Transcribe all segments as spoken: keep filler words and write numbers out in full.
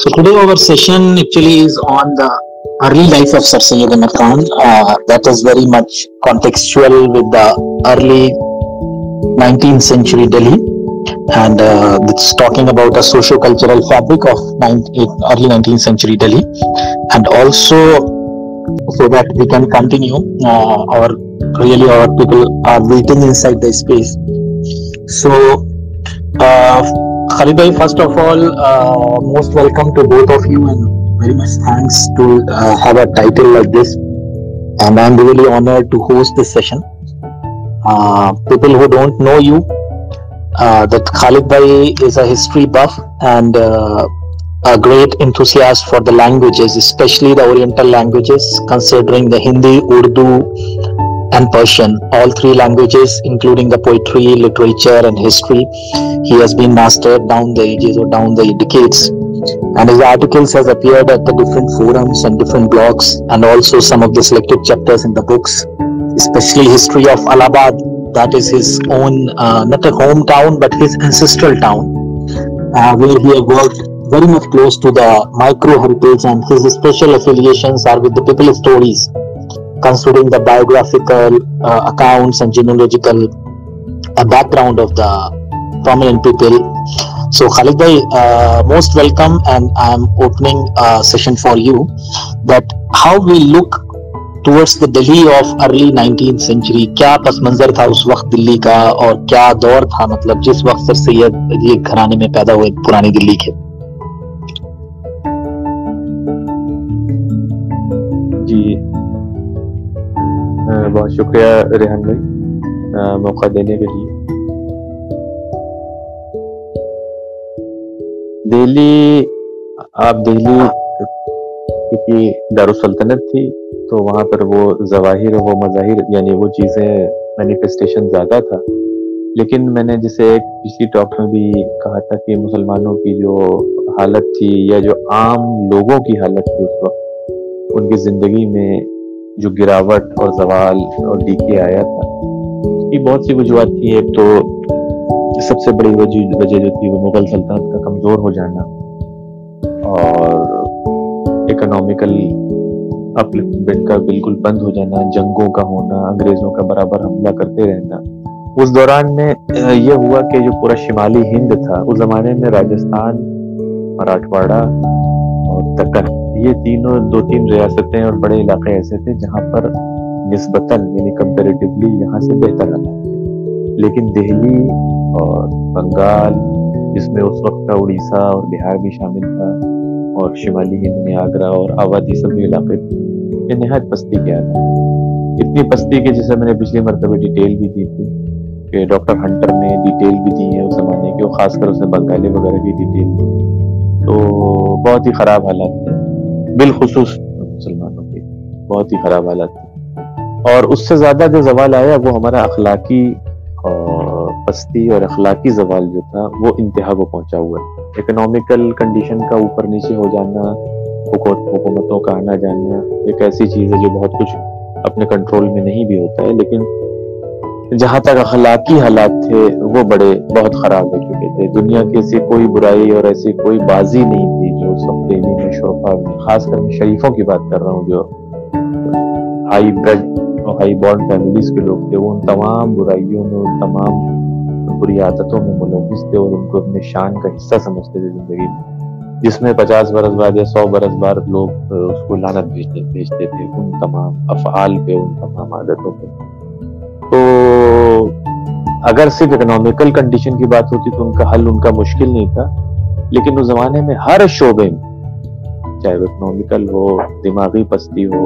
So today our session actually is on the early life of Sir Syed Ahmad Khan. Uh, that is very much contextual with the early nineteenth century Delhi, and uh, it's talking about the socio-cultural fabric of early nineteenth century Delhi, and also so that we can continue. Uh, our really our people are waiting inside the space. So. Uh, Khalid bhai, first of all, uh, most welcome to both of you, and very much thanks to uh, have a title like this. And I'm really honored to host this session. Uh, people who don't know you, uh, that Khalid bhai is a history buff and uh, a great enthusiast for the languages, especially the Oriental languages, considering the Hindi, Urdu, and Persian, all three languages, including the poetry, literature, and history. He has been mastered down the ages or down the decades, and his articles has appeared at the different forums and different blogs, and also some of the selected chapters in the books, especially history of Allahabad. That is his own, uh, not a hometown, but his ancestral town, uh, where he has worked very much close to the micro heritage, and his special affiliations are with the people stories, considering the biographical uh, accounts and genealogical uh, background of the prominent people. So Khalid bhai, uh, most welcome, and I am opening a session for you that how we look towards the Delhi of early nineteenth century. क्या पस मंजर था उस वक्त दिल्ली का, और क्या दौर था, मतलब जिस वक्त सर सैयद ये घराने में पैदा हुए पुरानी दिल्ली के. जी बहुत शुक्रिया रेहान भाई मौका देने के लिए. दिल्ली, आप दिल्ली क्योंकि दारुसल्तनत थी तो वहाँ पर वो ज़वाहिर वो मज़ाहिर यानी वो चीज़ें मैनिफेस्टेशन ज़्यादा था. लेकिन मैंने जैसे एक पिछली टॉक में भी कहा था कि मुसलमानों की जो हालत थी या जो आम लोगों की हालत थी उस वक्त, उनकी ज़िंदगी में जो गिरावट और जवाल और डीके आया था, उसकी बहुत सी वजूहत थी. एक तो सबसे बड़ी वजह वजह जो थी वो मुगल सल्तनत का कमज़ोर हो जाना और इकोनॉमिकल अपलिफ्टमेंट का बिल्कुल बंद हो जाना, जंगों का होना, अंग्रेज़ों का बराबर हमला करते रहना. उस दौरान में ये हुआ कि जो पूरा शिमाली हिंद था उस ज़माने में राजस्थान, मराठवाड़ा और दक्कन, ये तीनों दो तीन रियासतें और बड़े इलाके ऐसे थे जहाँ पर निस्बतन यानी कंपैरेटिवली यहाँ से बेहतर हालात थे. लेकिन दिल्ली और बंगाल, जिसमें उस वक्त का उड़ीसा और बिहार भी शामिल था, और शिमाली हिंद में आगरा और अवध सभी इलाके थे, ये नहायत पस्ती के हालात. इतनी पस्ती के जैसे मैंने पिछली मरतबे डिटेल भी दी थी कि डॉक्टर हंटर ने डिटेल भी दी है उस ज़माने की, वो खासकर उसने बंगाली वगैरह की डिटेल दी. तो बहुत ही ख़राब हालात थे, बिलखुसूस मुसलमानों के बहुत ही ख़राब हालात थे. और उससे ज़्यादा जो जवाल आया वो हमारा अखलाकी और पस्ती और अखलाकी जवाल जो था वो इंतहा को पहुंचा हुआ है. इकोनॉमिकल कंडीशन का ऊपर नीचे हो जाना, हुकूमतों का आना जाना एक ऐसी चीज़ है जो बहुत कुछ अपने कंट्रोल में नहीं भी होता है. लेकिन जहाँ तक अखलाकी हालात थे वो बड़े बहुत ख़राब हो चुके थे. दुनिया की ऐसी कोई बुराई और ऐसी कोई बाजी नहीं थी जो उस वक्त दिल्ली में शोफा में, खासकर मैं शरीफों की बात कर रहा हूँ, जो हाई ब्रेड और हाई बॉर्न फैमिलीज के लोग थे, वो उन तमाम बुराइयों में, उन तमाम बुरी आदतों में मुलविस थे और उनको अपने शान का हिस्सा समझते थे ज़िंदगी में, जिसमें पचास बरस बाद या सौ बरस बाद लोग उसको लानत भेजते भेजते थे उन तमाम अफ़आल पे, उन तमाम आदतों पे. तो अगर सिर्फ इकोनॉमिकल कंडीशन की बात होती तो उनका हल उनका मुश्किल नहीं था. लेकिन उस ज़माने में हर शोबे में, चाहे वो इकोनॉमिकल हो, दिमागी पस्ती हो,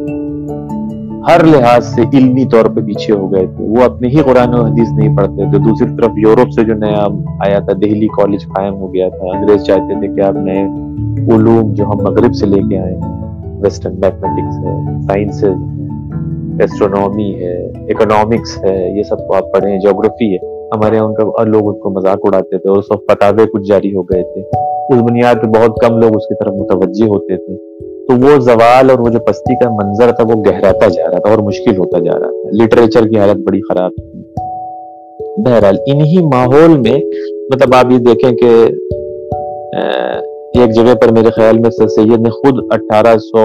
हर लिहाज से इल्मी तौर पे पीछे हो गए थे. वो अपने ही कुरान और हदीस नहीं पढ़ते थे. दूसरी तरफ यूरोप से जो नया आया था, दिल्ली कॉलेज कायम हो गया था. अंग्रेज चाहते थे कि आप नए उलूम जो हम मगरिब से लेके आए हैं, वेस्टर्न मैथमेटिक्स है, साइंसेज, एस्ट्रोनॉमी है, इकोनॉमिक्स है, ये सब आप पढ़ें, ज्योग्राफी है. हमारे यहाँ उनका लोग उनको मजाक उड़ाते थे और उस वक्त फतावे कुछ जारी हो गए थे. उस बुनियाद पे बहुत कम लोग उसकी तरफ मुतवज्जे होते थे. तो वो जवाल और वो जो पस्ती का मंजर था वो गहराता जा रहा था और मुश्किल होता जा रहा था. लिटरेचर की हालत बड़ी खराब थी. बहरहाल इन्हीं माहौल में, मतलब आप ये देखें कि ایک جگہ پر میرے خیال میں سر سید نے خود اٹھارہ سو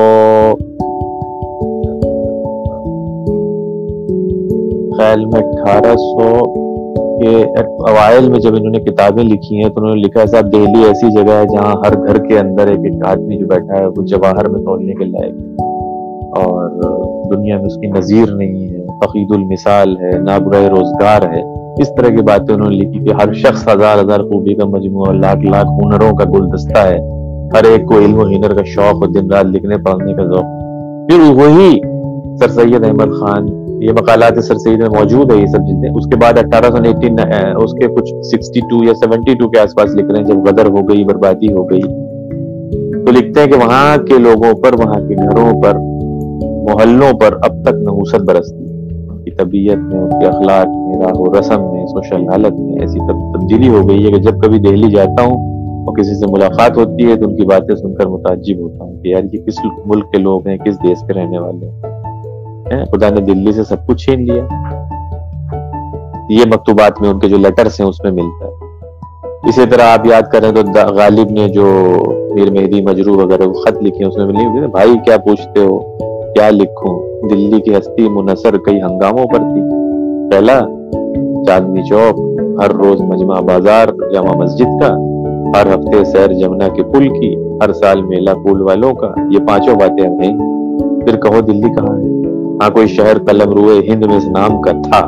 خیال میں اٹھارہ سو کے اوائل میں جب انہوں نے کتابیں لکھی ہیں تو انہوں نے لکھا ہے صاحب دہلی ایسی جگہ ہے جہاں ہر گھر کے اندر ایک ایک آدمی جو بیٹھا ہے وہ جواہر میں تولنے کے لائق ہے اور دنیا میں اس کی نظیر نہیں ہے، فقید المثال ہے، نابغہ روزگار ہے. اس طرح کی باتیں انہوں نے لکھی کہ ہر شخص ہزار ہزار خوبی کا مجموعہ، لاکھ لاکھ ہنروں کا گلدستہ ہے، ہر ایک کو علم و ہنر کا شوق اور دن رات لکھنے پڑھنے کا ذوق. پھر وہی سر سید احمد خان، یہ مقالات سر سید میں موجود ہے یہ سب چیزیں. اس کے بعد اٹھارہ سو ایٹین اس کے کچھ سکسٹی ٹو یا سیونٹی ٹو کے آس پاس لکھ رہے ہیں جب غدر ہو گئی، بربادی ہو گئی، تو لکھتے ہیں کہ وہاں کے لوگوں پر، وہاں کے گھروں پر، محلوں پر اب تک نحوست برستی، ان کی طبیعت میں، ان کے اخلاق میں، راہ و رسم میں، سوشل حالت میں ایسی تبدیلی ہو گئی ہے کہ جب کبھی دہلی جاتا ہوں اور کسی سے ملاقات ہوتی ہے تو ان کی باتیں سن کر متعجب ہوتا ہوں کہ یار یہ کس ملک کے لوگ ہیں، کس دیش کے رہنے والے ہیں. خدا نے دلی سے سب کچھ چھین لیا. یہ مکتوبات میں ان کے جو لیٹرز ہیں اس میں ملتا ہے. اسی طرح آپ یاد کریں تو غالب نے جو میر مہدی مجروح وغیرہ وہ خط لکھے اس میں ملی، بھائی کیا پوچھتے ہو، کیا لکھوں، دلی کی ہستی منحصر کئی ہنگاموں پر تھی. پہلا چاندنی چوک، ہر روز مجمع بازار جامع مسجد کا، ہر ہفتے سیر جمنا کے پل کی، ہر سال میلہ پول والوں کا. یہ پانچوں باتیں اب ہیں. پھر کہو دلی کہاں ہے؟ ہاں کوئی شہر قلم روئے ہند میں اس نام کا تھا.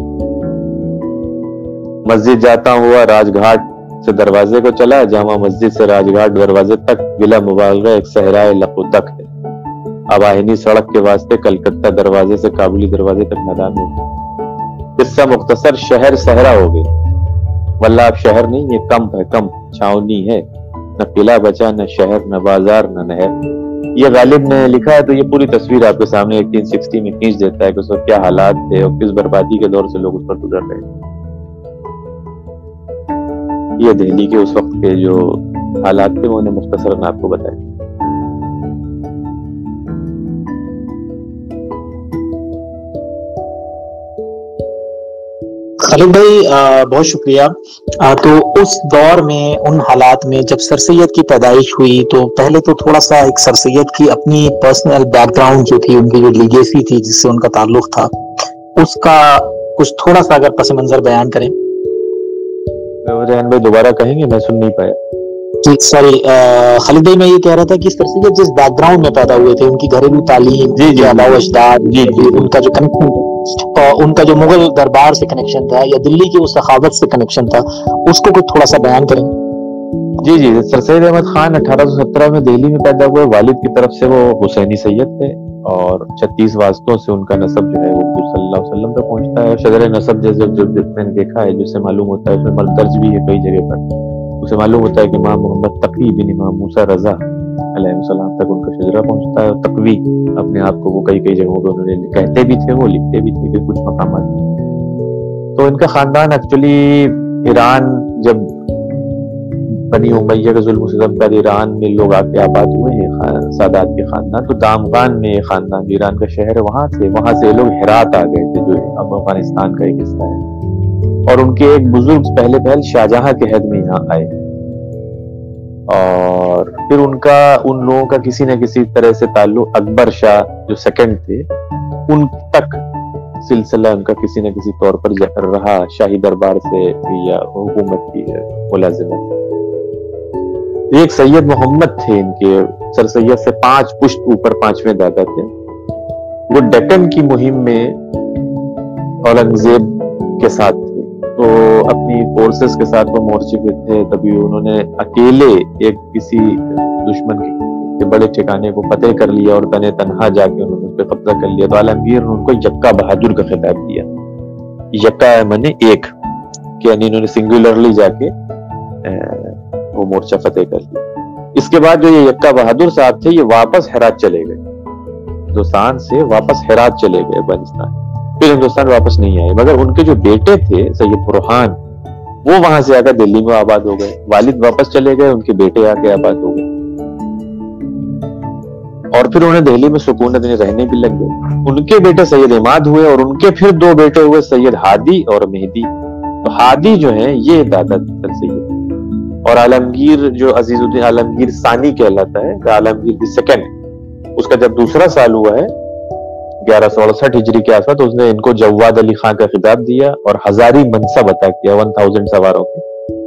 مسجد جاتا ہوا راج گھاٹ سے دروازے کو چلا، جامع مسجد سے راج گھاٹ دروازے تک بلا مبالغہ ایک صحرائے لق و دق ہے. اب آہنی سڑک کے واسطے کلکتہ دروازے سے کابلی دروازے تک میدان ہو گیا. قصہ مختصر، شہر صحرا ہو گئے. واللہ اب شہر نہیں، یہ کمپ ہے، کمپ چھاونی ہے. نہ قلعہ بچا، نہ شہر، نہ بازار، نہ نہر. یہ غالب نے لکھا ہے تو یہ پوری تصویر آپ کے سامنے ایٹین سکسٹی میں کھینچ دیتا ہے کہ اس وقت کیا حالات تھے اور کس بربادی کے دور سے لوگ اس پر گزر رہے ہیں. یہ دہلی کے اس وقت کے جو حالات تھے وہ نے مختصراً آپ کو بتایا. خالد بھائی بہت شکریہ. تو اس دور میں، ان حالات میں جب سر سید کی پیدائش ہوئی تو پہلے تو تھوڑا سا ایک سر سید کی اپنی پرسنل بیک گراؤنڈ جو تھی، ان کی جو لیگیسی تھی جس سے ان کا تعلق تھا، اس کا کچھ تھوڑا سا اگر پس منظر بیان کریں. ریحان بھائی دوبارہ کہیں گے، میں سن نہیں پایا. جی سوری خالد بھائی، میں یہ کہہ رہا تھا کہ سر سید جس بیک گراؤنڈ میں پیدا ہوئے تھے، ان کی گھریلو تعلیم، جی جی آباء و اجداد، جی جی ان کا جو کنیکشن اور ان کا جو مغل دربار سے کنیکشن تھا یا دلی کی اس سخاوت سے کنیکشن تھا، اس کو کچھ تھوڑا سا بیان کریں. جی جی سر سید احمد خان اٹھارہ سو سترہ میں دہلی میں پیدا ہوئے. والد کی طرف سے وہ حسینی سید تھے اور چھتیس واسطوں سے ان کا نسب جو ہے وہ حضور صلی اللہ علیہ وسلم تک پہنچتا ہے. شجر نسب جیسے جو میں نے دیکھا ہے، جس سے معلوم ہوتا ہے، اس میں درج بھی ہے کئی جگہ پر، اسے معلوم ہوتا ہے کہ امام محمد تقی بن امام موسیٰ رضا علیہ السلام تک ان کا شجرہ پہنچتا ہے. اور تقوی اپنے آپ کو وہ کئی کئی جگہوں پہ انہوں نے کہتے بھی تھے، وہ لکھتے بھی تھے کہ کچھ مقامات. تو ان کا خاندان ایکچولی ایران، جب بنی امیہ کے ظلم و ستم پر ایران میں لوگ آ کے آباد ہوئے ہیں، سادات کے خاندان، تو دامغان میں خاندان ایران کا شہر ہے، وہاں سے وہاں سے لوگ ہرات آ گئے تھے جو اب افغانستان کا ایک حصہ ہے. اور ان کے ایک بزرگ پہلے پہل شاہجہاں کے حد میں یہاں آئے، اور پھر ان کا ان لوگوں کا کسی نہ کسی طرح سے تعلق اکبر شاہ جو سیکنڈ تھے ان تک سلسلہ ان کا کسی نہ کسی طور پر رہا، شاہی دربار سے یا حکومت کی ملازمت. ایک سید محمد تھے ان کے، سر سید سے پانچ پشت اوپر پانچویں دادا تھے. وہ ڈکن کی مہم میں اورنگزیب کے ساتھ تھے، تو اپنی فورسز کے ساتھ وہ مورچے پہ تھے. تبھی انہوں نے اکیلے ایک کسی دشمن کے بڑے ٹھکانے کو فتح کر لیا اور تنے تنہا جا کے انہوں نے اس پہ قبضہ کر لیا. تو عالمگیر نے ان کو یکا بہادر کا خطاب دیا. یکا منے ایک، کہ یعنی انہوں نے سنگولرلی جا کے وہ مورچہ فتح کر لیا. اس کے بعد جو یہ یکا بہادر صاحب تھے، یہ واپس ہرات چلے گئے، ہندوستان سے واپس ہرات چلے گئے افغانستان. پھر ہندوستان واپس نہیں آئے، مگر ان کے جو بیٹے تھے سید برہان، وہ وہاں سے آ کر دلی میں آباد ہو گئے. والد واپس چلے گئے، ان کے بیٹے آ کے آباد ہو گئے، اور پھر انہیں دہلی میں سکونت رہنے بھی لگ گئے. ان کے بیٹے سید عماد ہوئے اور ان کے پھر دو بیٹے ہوئے سید ہادی اور مہدی. تو ہادی جو ہیں یہ دادا سر سید، اور عالمگیر جو عزیز الدین عالمگیر ثانی کہلاتا ہے، عالمگیر دی سیکنڈ، اس کا جب دوسرا سال ہوا ہے گیارہ سو اڑسٹھ ہجری کے آس پاس، تو اس نے ان کو جواد علی خان کا خطاب دیا اور ہزاری منصب عطا کیا، ون تھاؤزینڈ سواروں کی،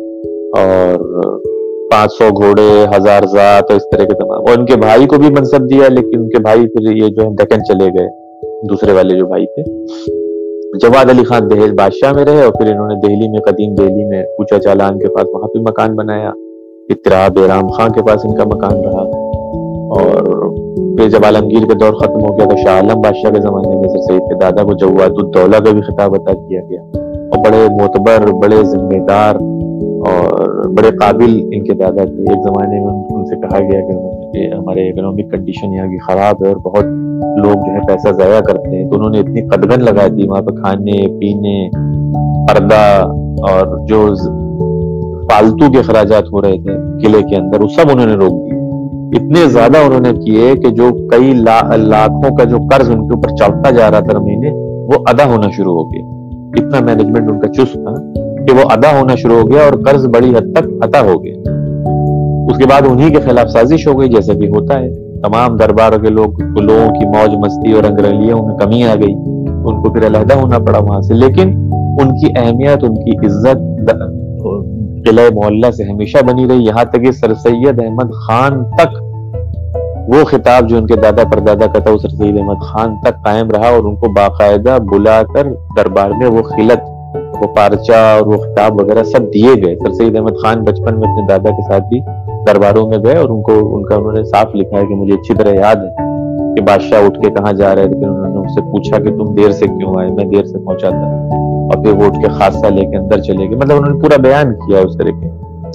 اور پانچ سو گھوڑے، ہزار ذات اور اس طرح کے تمام، اور ان کے بھائی کو بھی منصب دیا، لیکن ان کے بھائی پھر یہ جو ہے دکن چلے گئے، دوسرے والے جو بھائی تھے۔ جواد علی خان دہلی بادشاہ میں رہے، اور پھر انہوں نے دہلی میں، قدیم دہلی میں کوچہ چالان کے پاس وہاں پہ مکان بنایا، اطراء بیرام خان کے پاس ان کا مکان رہا، اور پھر جب عالمگیر کا دور ختم ہو گیا تو شاہ عالم بادشاہ کے زمانے میں سر سید کے دادا کو جواد الدولہ کا بھی خطاب عطا کیا گیا، اور بڑے معتبر، بڑے ذمہ دار اور بڑے قابل ان کے دادا تھے۔ ایک زمانے میں ان سے کہا گیا کہ ہمارے اکنامک کنڈیشن یہاں کی خراب ہے اور بہت لوگ جو ہے پیسہ ضائع کرتے ہیں، تو انہوں نے اتنی قدغن لگا دی وہاں پہ کھانے پینے، پردہ اور جو فالتو کے اخراجات ہو رہے تھے قلعے کے اندر، وہ سب انہوں نے روک دیے۔ اتنے زیادہ انہوں نے کیے کہ جو کئی لاکھوں کا جو قرض ان کے اوپر چڑھتا جا رہا تھا مہینے، وہ ادا ہونا شروع ہو گیا۔ اتنا مینجمنٹ ان کا چست تھا کہ وہ ادا ہونا شروع ہو گیا اور قرض بڑی حد تک عطا ہو گیا۔ اس کے بعد انہی کے خلاف سازش ہو گئی، جیسے بھی ہوتا ہے، تمام دربار کے لوگ، لوگوں کی موج مستی اور رنگ رلیوں میں کمی آ گئی، ان کو پھر علیحدہ ہونا پڑا وہاں سے۔ لیکن ان کی اہمیت، ان کی عزت قلعہ معلیٰ سے ہمیشہ بنی رہی، یہاں تک کہ سر سید احمد خان تک وہ خطاب جو ان کے دادا پردادا کا تھا، وہ سر سید احمد خان تک قائم رہا، اور ان کو باقاعدہ بلا کر دربار میں وہ خلعت، وہ پارچہ اور وہ خطاب وغیرہ سب دیے گئے۔ سر سید احمد خان بچپن میں اپنے دادا کے ساتھ بھی درباروں میں گئے، اور ان کو ان کا انہوں نے صاف لکھا ہے کہ مجھے اچھی طرح یاد ہے کہ بادشاہ اٹھ کے کہاں جا رہے تھے، پھر انہوں نے ان سے پوچھا کہ تم دیر سے کیوں آئے، میں دیر سے پہنچا تھا، اور پھر وہ اٹھ کے خاصہ لے کے اندر چلے گئے۔ مطلب انہوں نے پورا بیان کیا اس طرح کے۔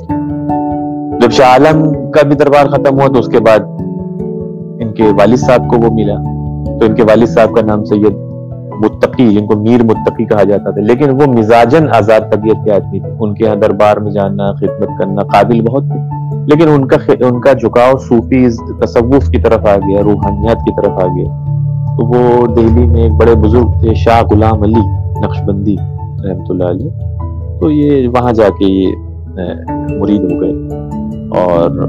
جب شاہ عالم کا بھی دربار ختم ہوا تو اس کے بعد ان کے والد صاحب کو وہ ملا، تو ان کے والد صاحب کا نام سید متقی، جن کو میر متقی کہا جاتا تھا، لیکن وہ مزاجن آزاد طبیعت کے آدمی تھے۔ ان کے یہاں دربار میں جانا، خدمت کرنا، قابل بہت تھے، لیکن ان کا ان کا جھکاؤ صوفی تصوف کی طرف آ گیا، روحانیات کی طرف آ گیا۔ تو وہ دہلی میں ایک بڑے بزرگ تھے، شاہ غلام علی نقشبندی رحمۃ اللہ علیہ، تو یہ وہاں جا کے یہ مرید ہو گئے، اور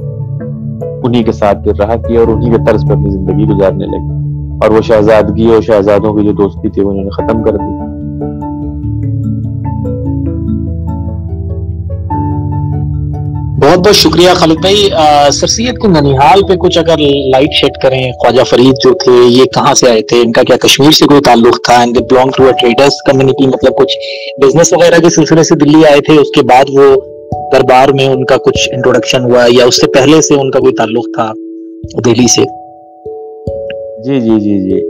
انہی کے ساتھ پھر رہا کیا، اور انہی کے طرز پر اپنی زندگی گزارنے لگے، اور وہ شہزادگی اور شہزادوں کی جو دوستی تھی وہ انہوں نے ختم کر دی۔ بہت بہت شکریہ خالد بھائی۔ سر سید کے ننیہال پہ کچھ اگر لائٹ شیڈ کریں، خواجہ فرید جو تھے یہ کہاں سے آئے تھے، ان کا کیا کشمیر سے کوئی تعلق تھا؟ And they belong to a traders community, مطلب کچھ بزنس وغیرہ کے سلسلے سے دلی آئے تھے، اس کے بعد وہ دربار میں ان کا کچھ انٹروڈکشن ہوا، یا اس سے پہلے سے ان کا کوئی تعلق تھا دہلی سے؟ جی جی جی جی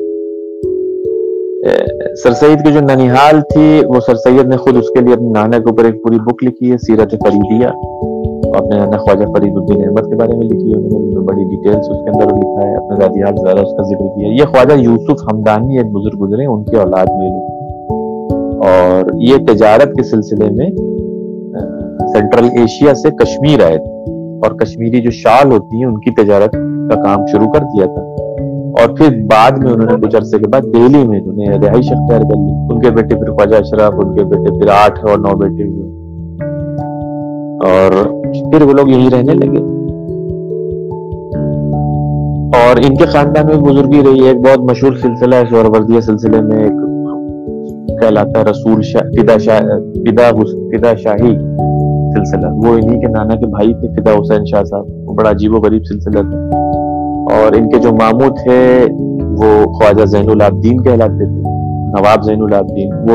سر سید کی جو ننیحال تھی، وہ سر سید نے خود اس کے لیے اپنے نانا کے اوپر ایک پوری بک لکھی ہے، سیرت فریدیہ، اپنے نانا خواجہ فرید الدین احمد کے بارے میں لکھی ہے، انہوں نے بڑی ڈیٹیلز اس کے اندر لکھا ہے، اپنے دادیال زیادہ اس کا ذکر کیا ہے۔ یہ خواجہ یوسف حمدانی ایک بزرگ گزرے، ان کی اولاد میں لکھی، اور یہ تجارت کے سلسلے میں سینٹرل ایشیا سے کشمیر آئے تھے، اور کشمیری جو شال ہوتی ہیں ان کی تجارت کا کام شروع کر دیا تھا، اور پھر بعد میں انہوں نے کچھ عرصے کے بعد دہلی میں انہوں نے رہائش اختیار کر لی۔ ان کے بیٹے پھر خواجہ اشرف، ان کے بیٹے پھر آٹھ اور نو بیٹے ہوئے، اور پھر وہ لوگ یہیں رہنے لگے۔ اور ان کے خاندان میں بزرگی رہی ہے، ایک بہت مشہور سلسلہ ہے سہروردیہ سلسلے میں ایک کہلاتا ہے رسول شاہ فدا شاہ فدا فدا شاہی سلسلہ، وہ انہی کے نانا کے بھائی تھے، فدا حسین شاہ صاحب، وہ بڑا عجیب و غریب سلسلہ تھا۔ اور ان کے جو ماموں تھے وہ خواجہ زین العابدین کہلاتے تھے، نواب زین العابدین، وہ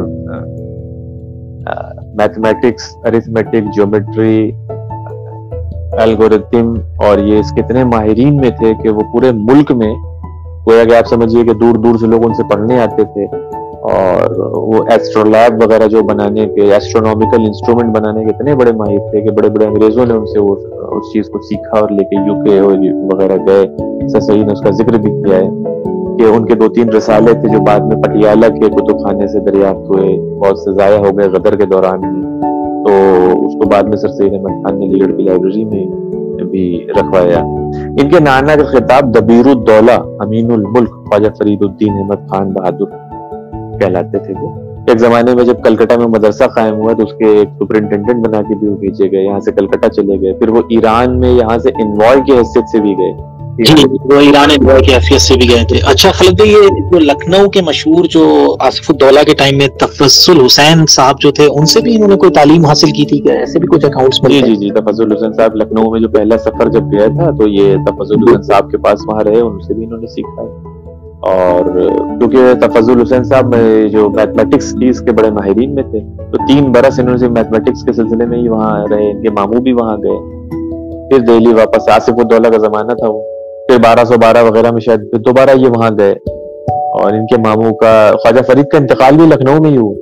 میتھمیٹکس، ارتھمیٹک، جیومیٹری، الگورتھم، اور یہ اس کتنے ماہرین میں تھے کہ وہ پورے ملک میں گویا کہ آپ سمجھیے کہ دور دور سے لوگ ان سے پڑھنے آتے تھے، اور وہ ایسٹرولیب وغیرہ جو بنانے کے، ایسٹرونومیکل انسٹرومنٹ بنانے کے اتنے بڑے ماہر تھے کہ بڑے بڑے انگریزوں نے ان سے وہ اس چیز کو سیکھا اور لے کے یو کے وغیرہ گئے۔ سر سید نے اس کا ذکر بھی کیا ہے کہ ان کے دو تین رسالے تھے جو بعد میں پٹیالہ کے کتب خانے سے دریافت ہوئے، بہت سے ضائع ہو گئے غدر کے دوران میں، تو اس کو بعد میں سر سید احمد خان نے علی گڑھ کی لائبریری میں بھی رکھوایا۔ ان کے نانا کا خطاب دبیر الدولہ امین الملک خواجہ فرید الدین احمد خان بہادر کہلاتے تھے وہ، ایک زمانے میں جب کلکتہ میں مدرسہ قائم ہوا تو اس کے ایک سپرنٹینڈنٹ بنا کے بھی وہ بھیجے گئے، یہاں سے کلکتہ چلے گئے، پھر وہ ایران میں یہاں سے انوائے کی حیثیت سے بھی گئے، جی وہ ایران انوائے کی حیثیت سے بھی گئے تھے. اچھا خالد بھائی، یہ جو لکھنؤ کے مشہور جو آصف الدولہ کے ٹائم میں تفضل حسین صاحب جو تھے، ان سے بھی انہوں نے کوئی تعلیم حاصل کی تھی کیا؟ ایسے بھی کچھ اکاؤنٹس جی ملتے جی ہیں. جی تفضل حسین صاحب لکھنؤ میں جو پہلا سفر جب گیا تھا تو یہ تفضل حسین صاحب کے پاس وہاں رہے، ان سے بھی انہوں نے سیکھا ہے. اور کیونکہ تفضل حسین صاحب جو میتھمیٹکس کی اس کے بڑے ماہرین میں تھے، تو تین برس انہوں نے میتھمیٹکس کے سلسلے میں ہی وہاں رہے، ان کے ماموں بھی وہاں گئے، پھر دہلی واپس آصف الدولہ کا زمانہ تھا وہ، پھر بارہ سو بارہ وغیرہ میں شاید پھر دوبارہ یہ وہاں گئے، اور ان کے ماموں کا خواجہ فرید کا انتقال بھی لکھنؤ میں ہی ہوا.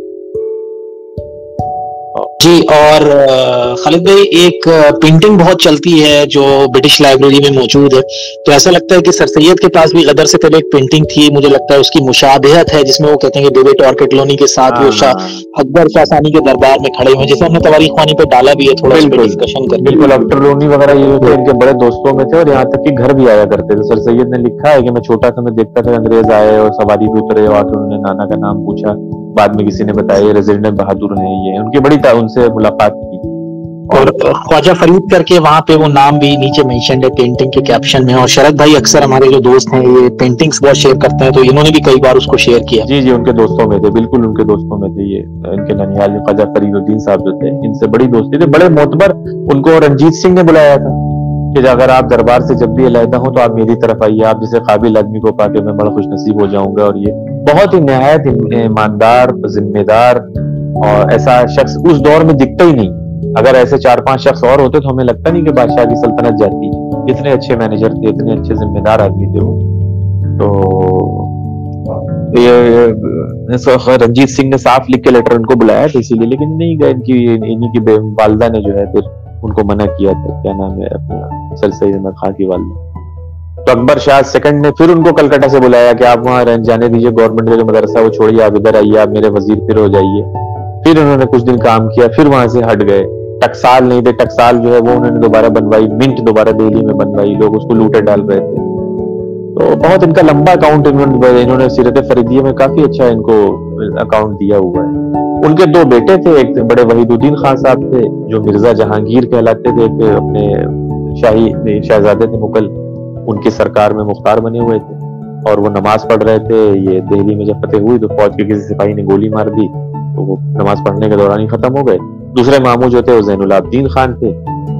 جی. اور خالد بھائی، ایک پینٹنگ بہت چلتی ہے جو برٹش لائبریری میں موجود ہے، تو ایسا لگتا ہے کہ سر سید کے پاس بھی غدر سے پہلے ایک پینٹنگ تھی، مجھے لگتا ہے اس کی مشابہت ہے، جس میں وہ کہتے ہیں کہ ڈیوڈ آرکیٹ-لونی کے ساتھ وہ شاہ اکبر شاہ ثانی کے دربار میں کھڑے ہوئے، جیسے ہم نے تواریخ خوانی پہ ڈالا بھی ہے، تھوڑا اس پہ ڈسکشن کر بالکل آرکیٹ-لونی وغیرہ یہ تھے ان کے بڑے دوستوں میں تھے، اور یہاں تک کہ گھر بھی آیا کرتے تھے. سر سید نے لکھا ہے کہ میں چھوٹا تھا، میں دیکھتا تھا انگریز آئے اور سواری پہ اترے، اور انہوں نے نانا کا نام پوچھا، بعد میں کسی نے بتایا یہ ریزیڈنٹ بہادر ہیں، یہ ان کی بڑی ان سے ملاقات کی. اور خواجہ فرید کر کے وہاں پہ وہ نام بھی نیچے مینشنڈ ہے پینٹنگ کے کیپشن میں. اور شرد بھائی اکثر ہمارے جو دوست ہیں یہ پینٹنگز بہت شیئر کرتے ہیں، تو انہوں نے بھی کئی بار اس کو شیئر کیا. جی جی ان کے دوستوں میں تھے، بالکل ان کے دوستوں میں تھے. یہ ان کے ننیال میں خواجہ فرید الدین صاحب جو تھے، ان سے بڑی دوستی تھی، بڑے معتبر. ان کو رنجیت سنگھ نے بلایا تھا کہ اگر آپ دربار سے جب بھی علیحدہ ہوں تو آپ میری طرف آئیے، آپ جیسے قابل آدمی کو پا کے میں بڑا خوش نصیب ہو جاؤں گا. اور یہ بہت ہی نہایت ایماندار، ذمہ دار اور ایسا شخص اس دور میں دکھتا ہی نہیں. اگر ایسے چار پانچ شخص اور ہوتے تو ہمیں لگتا نہیں کہ بادشاہ کی سلطنت جاتی. اتنے اچھے مینیجر تھے، اتنے اچھے ذمہ دار آدمی تھے وہ. تو یہ رنجیت سنگھ نے صاف لکھ کے لیٹر ان کو بلایا تھا اسی لیے، لیکن نہیں گئے. ان کی انہی کی والدہ نے جو ہے پھر ان کو منع کیا تھا. کیا نام ہے اپنا، سر سید احمد خان کی والدہ. تو اکبر شاہ سیکنڈ نے پھر ان کو کلکتہ سے بلایا کہ آپ وہاں رہ جانے دیجیے، گورنمنٹ کا جو مدرسہ وہ چھوڑیے، آپ ادھر آئیے، آپ میرے وزیر پھر ہو جائیے. پھر انہوں نے کچھ دن کام کیا، پھر وہاں سے ہٹ گئے. ٹکسال نہیں تھے، ٹکسال جو ہے وہ انہوں نے دوبارہ بنوائی، منٹ دوبارہ دہلی میں بنوائی، لوگ اس کو لوٹے ڈال رہے تھے. تو بہت ان کا لمبا اکاؤنٹ انہوں نے سیرت فریدیہ میں کافی اچھا ان کو اکاؤنٹ دیا ہوا ہے. ان کے دو بیٹے تھے، ایک بڑے وحید الدین خان صاحب تھے جو مرزا جہانگیر کہلاتے تھے، ایک اپنے شاہی شہزادے تھے مغل، ان کی سرکار میں مختار بنے ہوئے تھے، اور وہ نماز پڑھ رہے تھے. یہ دہلی میں جب فتح ہوئی تو فوج کے کسی سپاہی نے گولی مار دی، تو وہ نماز پڑھنے کے دوران ہی ختم ہو گئے. دوسرے ماموں جو تھے وہ زین العابدین خان تھے،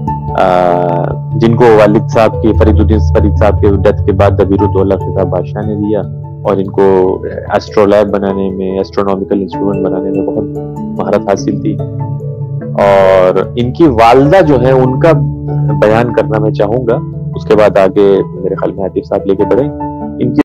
جن کو والد صاحب کی فرید الدین فرید صاحب کے ڈیتھ کے بعد دبیر الدولہ خطاب بادشاہ نے دیا، اور ان کو ایسٹرو لیب بنانے میں، ایسٹرونومیکل انسٹرومنٹ بنانے میں بہت مہارت حاصل تھی. اور ان کی والدہ جو ہے ان کا بیان کرنا میں چاہوں گا، اس کے بعد آگے میرے خیال میں عاطف صاحب لے کے بڑھیں. ان کی